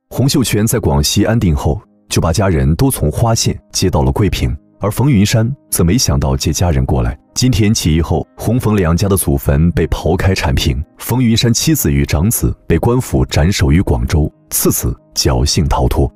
洪秀全在广西安定后，就把家人都从花县接到了桂平，而冯云山则没想到接家人过来。金田起义后，洪冯两家的祖坟被刨开铲平，冯云山妻子与长子被官府斩首于广州，次子侥幸逃脱。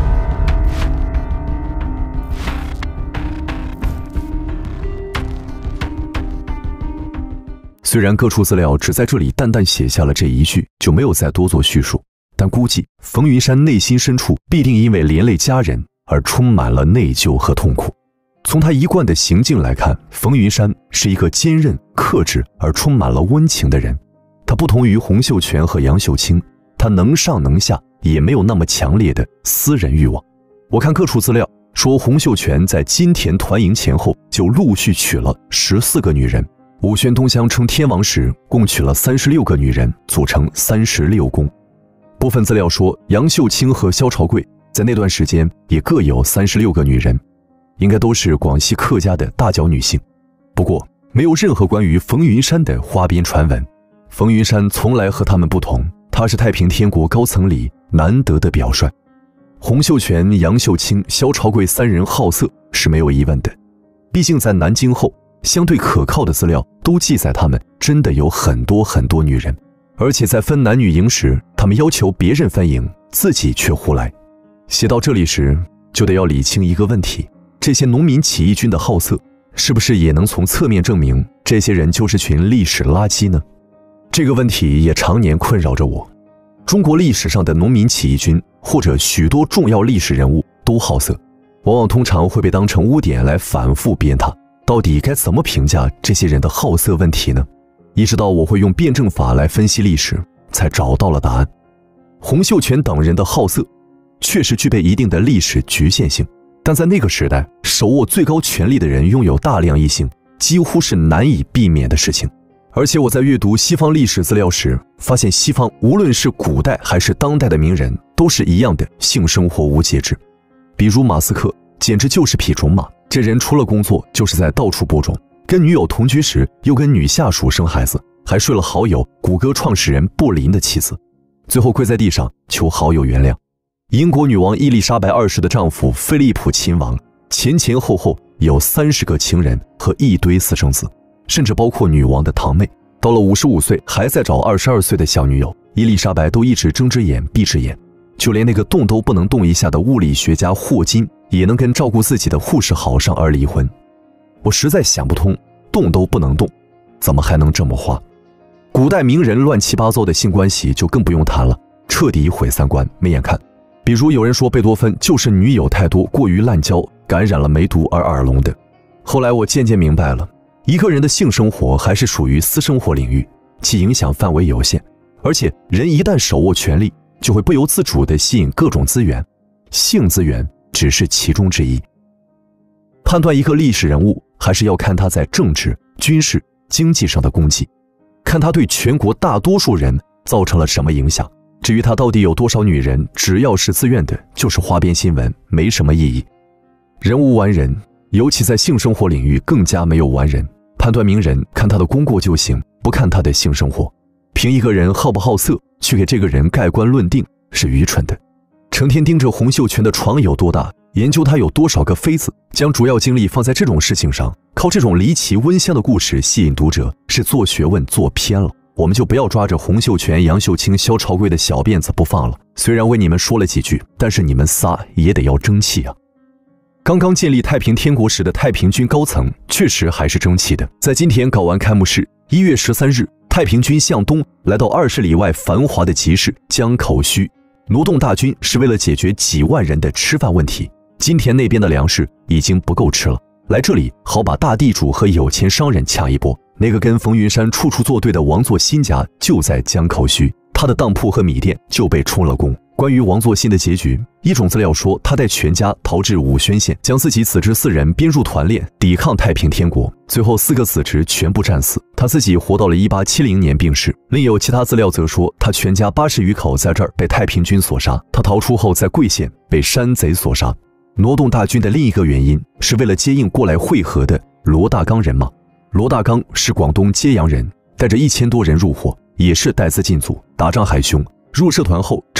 虽然各处资料只在这里淡淡写下了这一句，就没有再多做叙述，但估计冯云山内心深处必定因为连累家人而充满了内疚和痛苦。从他一贯的行径来看，冯云山是一个坚韧、克制而充满了温情的人。他不同于洪秀全和杨秀清，他能上能下，也没有那么强烈的私人欲望。我看各处资料说，洪秀全在金田团营前后就陆续娶了14个女人。武宣东乡称天王时，共娶了36个女人，组成36宫。部分资料说，杨秀清和萧朝贵在那段时间也各有36个女人，应该都是广西客家的大脚女性。不过，没有任何关于冯云山的花边传闻。冯云山从来和他们不同，他是太平天国高层里难得的表率。洪秀全、杨秀清、萧朝贵三人好色是没有疑问的，毕竟在南京后，相对可靠的资料都记载他们真的有很多女人，而且在分男女营时，他们要求别人分营，自己却胡来。写到这里时，就得要理清一个问题：这些农民起义军的好色，是不是也能从侧面证明这些人就是群历史垃圾呢？这个问题也常年困扰着我。中国历史上的农民起义军或者许多重要历史人物都好色，往往通常会被当成污点来反复鞭挞。到底该怎么评价这些人的好色问题呢？一直到我会用辩证法来分析历史，才找到了答案。洪秀全等人的好色确实具备一定的历史局限性，但在那个时代，手握最高权力的人拥有大量异性，几乎是难以避免的事情。而且我在阅读西方历史资料时，发现西方无论是古代还是当代的名人，都是一样的性生活无节制。比如马斯克，简直就是匹种马，这人除了工作就是在到处播种，跟女友同居时又跟女下属生孩子，还睡了好友谷歌创始人布林的妻子，最后跪在地上求好友原谅。英国女王伊丽莎白2世的丈夫菲利普亲王前后有30个情人和一堆私生子，甚至包括女王的堂妹。到了55岁还在找22岁的小女友，伊丽莎白都一直睁只眼闭只眼。就连那个动都不能动一下的物理学家霍金，也能跟照顾自己的护士好上而离婚。我实在想不通，动都不能动，怎么还能这么花？古代名人乱七八糟的性关系就更不用谈了，彻底毁三观，没眼看。比如有人说贝多芬就是女友太多，过于滥交，感染了梅毒而耳聋的。后来我渐渐明白了，一个人的性生活还是属于私生活领域，其影响范围有限，而且人一旦手握权力，就会不由自主地吸引各种资源，性资源只是其中之一。判断一个历史人物，还是要看他在政治、军事、经济上的功绩，看他对全国大多数人造成了什么影响。至于他到底有多少女人，只要是自愿的，就是花边新闻，没什么意义。人无完人，尤其在性生活领域更加没有完人。判断名人，看他的功过就行，不看他的性生活。凭一个人好不好色去给这个人盖棺论定是愚蠢的。成天盯着洪秀全的床有多大，研究他有多少个妃子，将主要精力放在这种事情上，靠这种离奇温香的故事吸引读者，是做学问做偏了。我们就不要抓着洪秀全、杨秀清、萧朝贵的小辫子不放了。虽然为你们说了几句，但是你们仨也得要争气啊。刚刚建立太平天国时的太平军高层确实还是争气的。在金田搞完开幕式，1月13日，太平军向东来到20里外繁华的集市江口墟，挪动大军是为了解决几万人的吃饭问题。金田那边的粮食已经不够吃了，来这里好把大地主和有钱商人抢一波。那个跟冯云山处处作对的王作新家就在江口墟，他的当铺和米店就被充了公。关于王作新的结局，一种资料说他带全家逃至武宣县，将自己子侄4人编入团练，抵抗太平天国，最后4个子侄全部战死，他自己活到了1870年病逝。另有其他资料则说他全家80余口在这儿被太平军所杀，他逃出后在贵县被山贼所杀。挪动大军的另一个原因是为了接应过来会合的罗大刚人马。罗大刚是广东揭阳人，带着1000多人入伙，也是带资进组，打仗还凶。入社团后成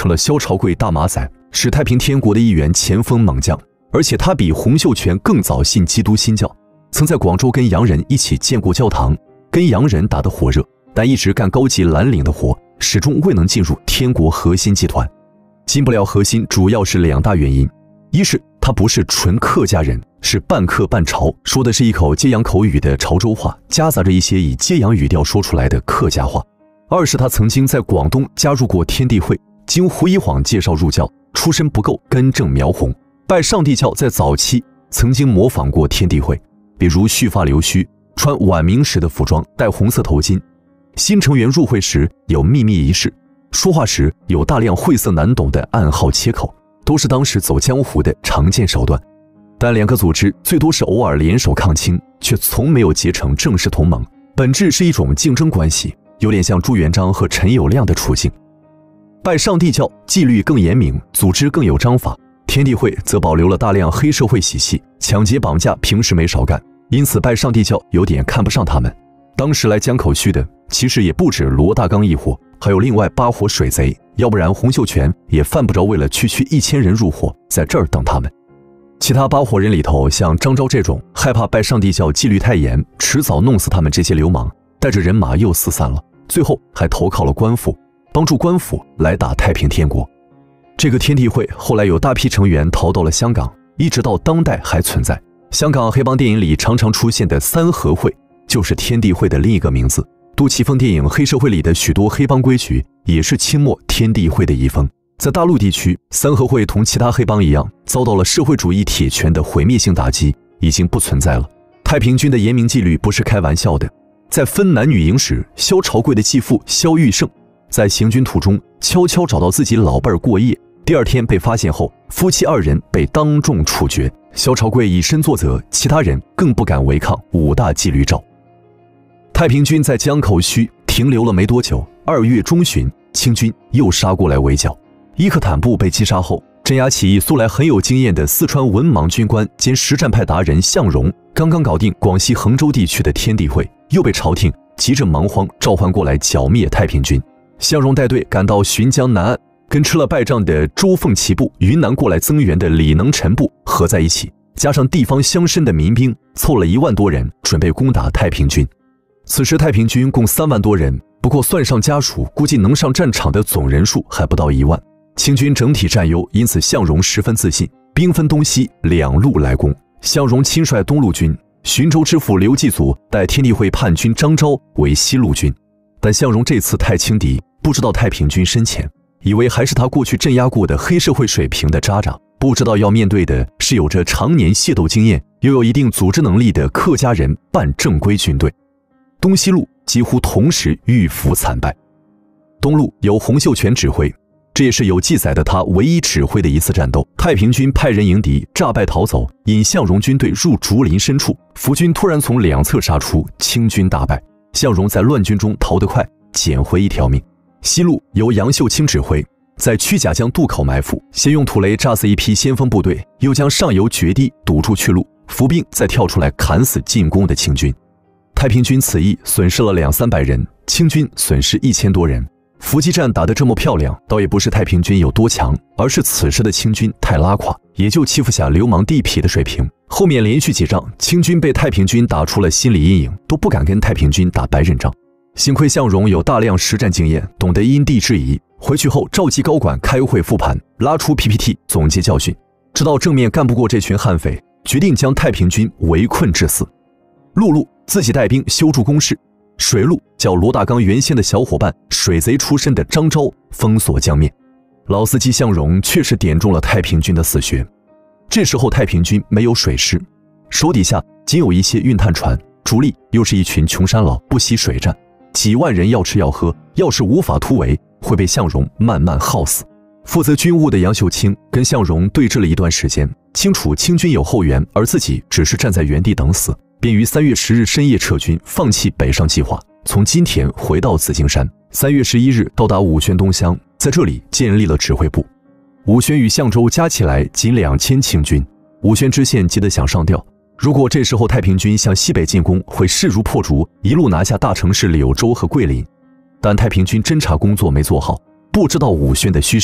成了萧朝贵大马仔，是太平天国的一员前锋猛将，而且他比洪秀全更早信基督新教，曾在广州跟洋人一起建过教堂，跟洋人打得火热，但一直干高级蓝领的活，始终未能进入天国核心集团。进不了核心主要是2大原因，一是他不是纯客家人，是半客半潮，说的是一口揭阳口语的潮州话，夹杂着一些以揭阳语调说出来的客家话；二是他曾经在广东加入过天地会，经胡一晃介绍入教，出身不够，根正苗红。拜上帝教在早期曾经模仿过天地会，比如蓄发留须，穿晚明时的服装，戴红色头巾。新成员入会时有秘密仪式，说话时有大量晦涩难懂的暗号切口，都是当时走江湖的常见手段。但2个组织最多是偶尔联手抗清，却从没有结成正式同盟，本质是一种竞争关系，有点像朱元璋和陈友谅的处境。拜上帝教纪律更严明，组织更有章法，天地会则保留了大量黑社会习气，抢劫绑架平时没少干，因此拜上帝教有点看不上他们。当时来江口区的其实也不止罗大刚一伙，还有另外8伙水贼，要不然洪秀全也犯不着为了区1000人入伙在这儿等他们。其他8伙人里头，像张昭这种害怕拜上帝教纪律太严，迟早弄死他们这些流氓，带着人马又四散了，最后还投靠了官府，帮助官府来打太平天国。这个天地会后来有大批成员逃到了香港，一直到当代还存在。香港黑帮电影里常常出现的三合会就是天地会的另一个名字。杜琪峰电影《黑社会》里的许多黑帮规矩也是清末天地会的遗风。在大陆地区，三合会同其他黑帮一样，遭到了社会主义铁拳的毁灭性打击，已经不存在了。太平军的严明纪律不是开玩笑的。在分男女营时，萧朝贵的继父萧玉胜在行军途中悄悄找到自己老伴儿过夜，第2天被发现后，夫妻2人被当众处决。萧朝贵以身作则，其他人更不敢违抗5大纪律诏。太平军在江口区停留了没多久，2月中旬，清军又杀过来围剿。伊克坦布被击杀后，镇压起义素来很有经验的四川文盲军官兼实战派达人向荣，刚刚搞定广西衡州地区的天地会，又被朝廷急着忙慌召唤过来剿灭太平军。向荣带队赶到浔江南岸，跟吃了败仗的周凤岐部、云南过来增援的李能臣部合在一起，加上地方乡绅的民兵，凑了1万多人，准备攻打太平军。此时太平军共3万多人，不过算上家属，估计能上战场的总人数还不到1万。清军整体占优，因此向荣十分自信，兵分东西2路来攻。向荣亲率东路军，浔州知府刘继祖带天地会叛军张昭为西路军。但向荣这次太轻敌，不知道太平军深浅，以为还是他过去镇压过的黑社会水平的渣渣，不知道要面对的是有着常年械斗经验又有一定组织能力的客家人办正规军队。东西路几乎同时遇伏惨败。东路由洪秀全指挥，这也是有记载的他唯一指挥的一次战斗。太平军派人迎敌，诈败逃走，引向荣军队入竹林深处，伏军突然从2侧杀出，清军大败。向荣在乱军中逃得快，捡回1条命。西路由杨秀清指挥，在曲甲江渡口埋伏，先用土雷炸死一批先锋部队，又将上游决堤堵住去路，伏兵再跳出来砍死进攻的清军。太平军此役损失了200-300人，清军损失1000多人。伏击战打得这么漂亮，倒也不是太平军有多强，而是此时的清军太拉垮，也就欺负下流氓地痞的水平。后面连续几仗，清军被太平军打出了心理阴影，都不敢跟太平军打白刃仗。幸亏向荣有大量实战经验，懂得因地制宜，回去后召集高管开会复盘，拉出 PPT 总结教训，知道正面干不过这群悍匪，决定将太平军围困致死。陆路自己带兵修筑工事，水路叫罗大刚原先的小伙伴水贼出身的张昭封锁江面。老司机向荣确实点中了太平军的死穴。这时候太平军没有水师，手底下仅有一些运炭船，主力又是一群穷山佬，不惜水战，几万人要吃要喝，要是无法突围，会被向荣慢慢耗死。负责军务的杨秀清跟向荣对峙了一段时间，清楚清军有后援，而自己只是站在原地等死，便于3月10日深夜撤军，放弃北上计划，从金田回到紫金山。3月11日到达武宣东乡，在这里建立了指挥部。武宣与象州加起来仅2000清军，武宣知县急得想上吊。如果这时候太平军向西北进攻，会势如破竹，一路拿下大城市柳州和桂林。但太平军侦察工作没做好，不知道武宣的虚实，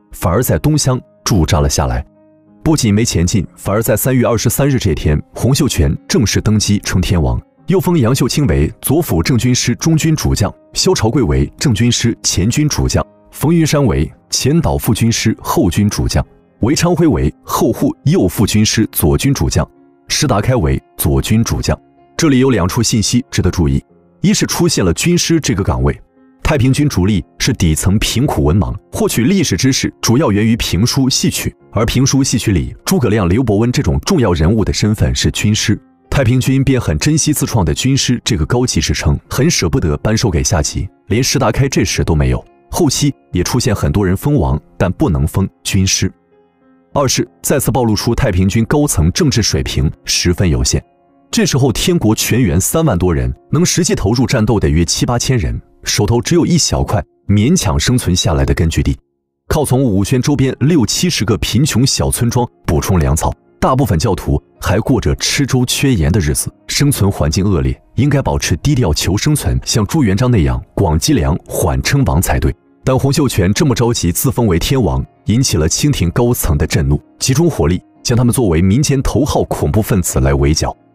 反而在东乡驻扎了下来。不仅没前进，反而在3月23日这天，洪秀全正式登基称天王，又封杨秀清为左辅正军师中军主将，萧朝贵为正军师前军主将，冯云山为前导副军师后军主将，韦昌辉为后护右副军师左军主将，石达开为左军主将。这里有2处信息值得注意：一是出现了军师这个岗位，太平军主力是底层贫苦文盲，获取历史知识主要源于评书戏曲，而评书戏曲里诸葛亮、刘伯温这种重要人物的身份是军师，太平军便很珍惜自创的军师这个高级职称，很舍不得颁授给下级，连石达开这时都没有。后期也出现很多人封王，但不能封军师。二是再次暴露出太平军高层政治水平十分有限。这时候天国全员3万多人，能实际投入战斗的约7、8千人，手头只有一小块勉强生存下来的根据地，靠从武宣周边60、70个贫穷小村庄补充粮草，大部分教徒还过着吃粥缺盐的日子，生存环境恶劣，应该保持低调求生存，像朱元璋那样广积粮缓称王才对。但洪秀全这么着急自封为天王，引起了清廷高层的震怒，集中火力将他们作为民间头号恐怖分子来围剿。